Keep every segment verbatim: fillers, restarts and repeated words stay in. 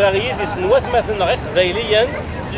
غير دي سنوات مثلا غير قبيليا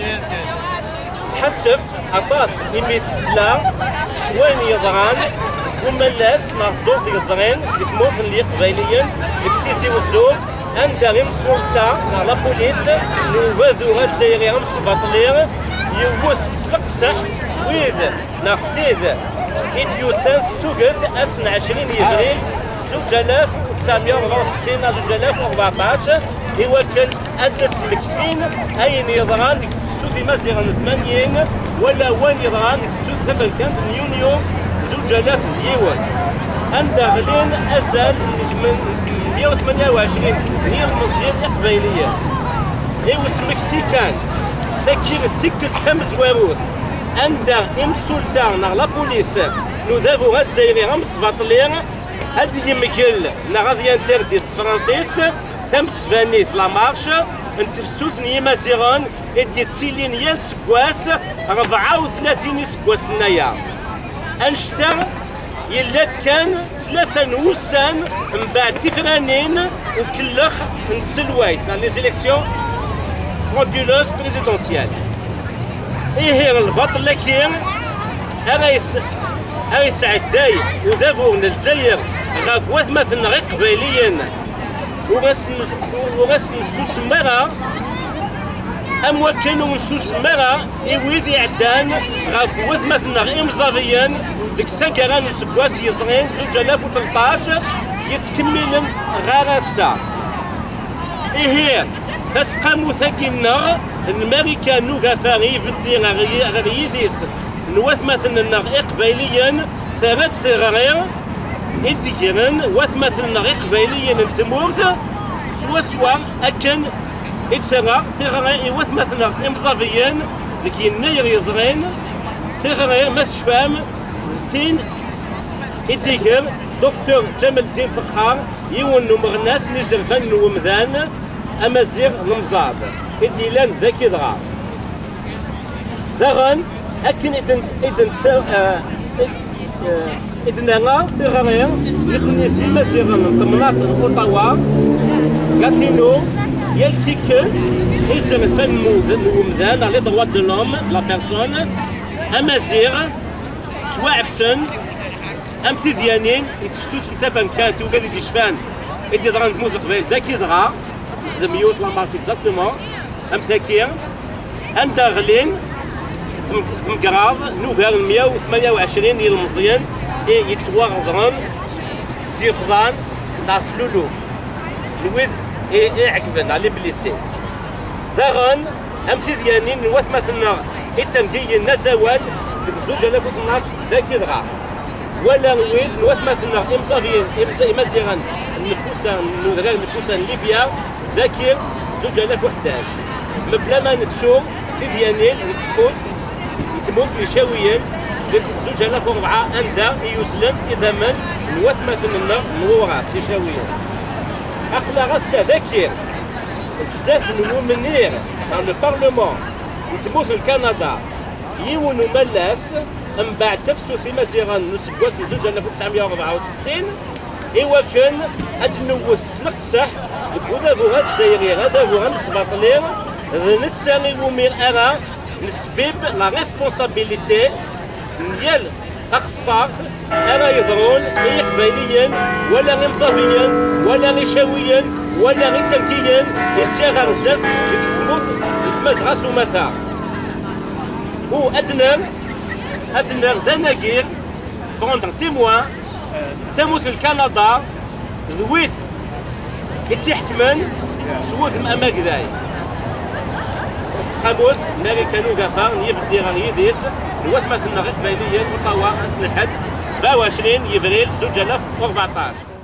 تحسف عطاس إمي تسلا سوين يضغان كما الناس نردو في الزغين ديك اللي قبيليا ديك تيسي والزور عندها غير السلطة مع لا بوليس نوفاذو هاد زايري غير سباطلير يوث سلقسح ويذ ناختيذ إديوسان ستوغث أسن عشرين إبريل زوج آلاف وتسعمية وأربعة وستين زوج آلاف وأربعطاش إوا كان أدس مكثين أين يضران ديك تفتو في مزيغان ثمانين ولا وين يضران ديك تفتو ثبل كانت من يونيو زوج آلاف ديوان عندها غلين أزال من مية وثمانية وعشرين هي المصريين القبيلية إوا سمكتي كان تكير تكل خمس واروث عندها إم سلطان لا بوليس نوذافو هاد زايري غام سباطلير هاد يمكل نا غادي انترديس فرانسيس ثم سفانيت لا مارش نتفسوت نيما زيغان ادي تسيلين يال سكواس أربعة وثلاثين سكواس نايا انشتا يلات كان ثلاثة نوسان من بعد تفرانين وكلخ نسلوايت لي زيليكسيون فرودولوز بريزيدونسيال إيه البطل لكن أريس أريس عداي وذافور الجزائر غاف واث مثلا غير قبيليا وغاس وغاس نسوس مرة أم وكانوا نسوس مرة إويذي عدان غاف واث مثلا غير مزافيا ديك ثقران سكواس يصغين زوج آلاف وثلاثطاش يتكملن غارسا إيه تسقامو ثاكينا الماريكانو غافاغي في الدين غريديس نواث مثلا قبيليا ثلاث ثغرير إديكرن واث مثلا قبيليا نتمورث سوا سوا أكن إتسرى ثغرير واث مثلا إمزافيا ذيك النير يزغين ثغرير ما تشفام زتين إديكر دكتور جمال الدين فخار يونو مغناس نزرفان ومذان أمازيغ نمزاب إدي لان ذاك يضغى داغن أكن إذن إذن إذن أنا بغير نكونيسي مازيغن ضمنات أوتاوا كاتينو يلفيك إسر فن ومذان على droit de l'homme لا بيرسون أمازيغ سواعفسن أم ثديانين يتفسوت نتا بنكات وقال يدي شفان إدي ضغن تموت القبيل ذاك يضغى خدم ميوت لا مارش اكزاكتومون أم ثاكير عندها غلين تمقراض نوفر مية وثمانية وعشرين ديال المزيان يتواغضرن سيفضان تاع فلولو الويد اي عكفن على بليسي داغن أم ثديانين نواث مثلا التمدي النزوات زوج آلاف واثناش ذاك يضغى ولا الويد نواث مثلا إمصافيين إمازيغان النفوسان نوذران النفوسان ليبيا ذاكر زوج آلاف وحداش مبلا ما نتسوم تديانين نتموت نتموت يشاويين زوج آلاف وأربعة عندها يسلم إذا من نواث مثلا نوراس يشاويين أقلا غسا ذاكر بزاف نمو منير على البرلمان نتموت الكندا يونو ملاس من بعد تفسو في مزيغان نسكواس زوج آلاف وتسعمية وأربعة وستين إوا كان هاد نوث نقصح وذابو هاد الجزائري هذا غام سباطلير نتسالي ومير أرا نسبب لا ريسبونسابيليتي ديال أخصاص أرا يضرون إي قبيليا ولا غير مصافيا ولا غير شاويا ولا غير تركيا يسير غرزات ديك ثموث نتمازغا سوماتا و أدنى أدنى دناكير بوندر تيموان ثموث الكندا ذويث يتحكمن سوذ أما كذاي استقاموث ناري كانوا غافا يبدي غير يديس نواث مثلا غير قبيليا وطوا أسنحد سبعة وعشرين يفريل زوج آلاف وأربعطاش